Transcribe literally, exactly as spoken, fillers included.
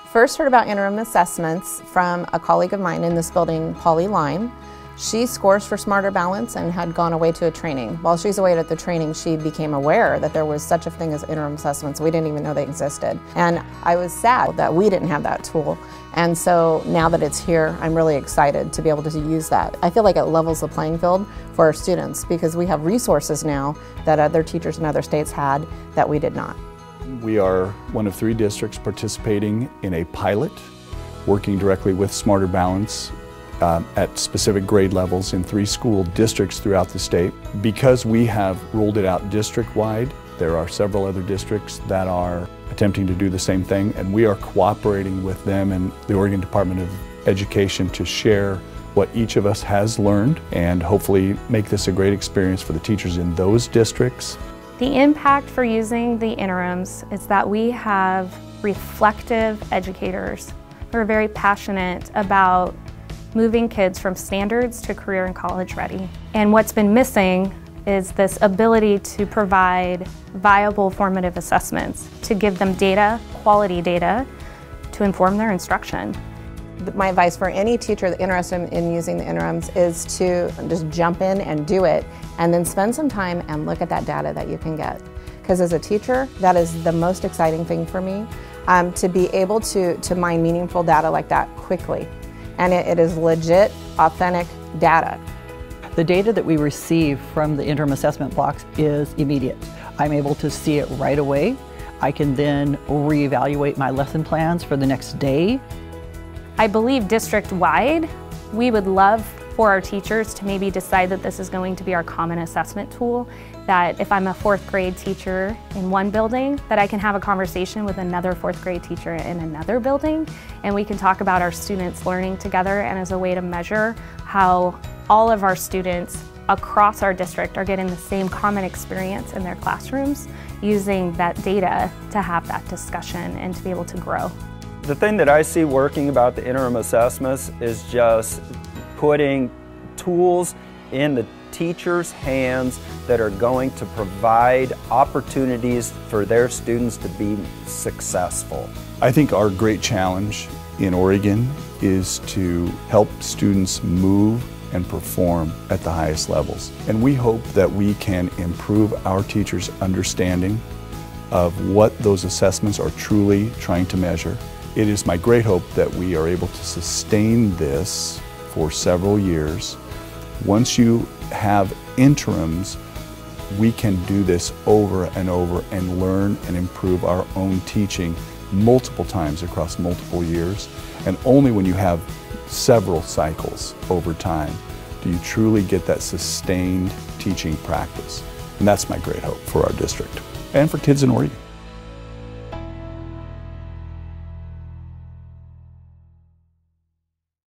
First heard about interim assessments from a colleague of mine in this building, Paulie. She scores for Smarter Balance and had gone away to a training. While she's away at the training, she became aware that there was such a thing as interim assessments. We didn't even know they existed. And I was sad that we didn't have that tool. And so now that it's here, I'm really excited to be able to use that. I feel like it levels the playing field for our students because we have resources now that other teachers in other states had that we did not. We are one of three districts participating in a pilot, working directly with Smarter Balance Um, at specific grade levels in three school districts throughout the state. Because we have rolled it out district-wide, there are several other districts that are attempting to do the same thing, and we are cooperating with them and the Oregon Department of Education to share what each of us has learned and hopefully make this a great experience for the teachers in those districts. The impact for using the interims is that we have reflective educators who are very passionate about moving kids from standards to career and college ready. And what's been missing is this ability to provide viable formative assessments, to give them data, quality data, to inform their instruction. My advice for any teacher interested in using the interims is to just jump in and do it, and then spend some time and look at that data that you can get. Because as a teacher, that is the most exciting thing for me, um, to be able to, to mine meaningful data like that quickly. And it, it is legit, authentic data. The data that we receive from the interim assessment blocks is immediate. I'm able to see it right away. I can then reevaluate my lesson plans for the next day. I believe district-wide, we would love for our teachers to maybe decide that this is going to be our common assessment tool, that if I'm a fourth grade teacher in one building, that I can have a conversation with another fourth grade teacher in another building, and we can talk about our students learning together, and as a way to measure how all of our students across our district are getting the same common experience in their classrooms, using that data to have that discussion and to be able to grow. The thing that I see working about the interim assessments is just putting tools in the teachers' hands that are going to provide opportunities for their students to be successful. I think our great challenge in Oregon is to help students move and perform at the highest levels. And we hope that we can improve our teachers' understanding of what those assessments are truly trying to measure. It is my great hope that we are able to sustain this for several years. Once you have interims, we can do this over and over and learn and improve our own teaching multiple times across multiple years. And only when you have several cycles over time do you truly get that sustained teaching practice. And that's my great hope for our district and for kids in Oregon.